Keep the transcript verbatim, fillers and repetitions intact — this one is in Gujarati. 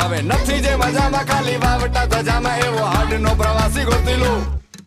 ફાવે નથી જે મજામાં ખાલી વાવટા ધજામાં એવો હાડ નો પ્રવાસી ગોતી લો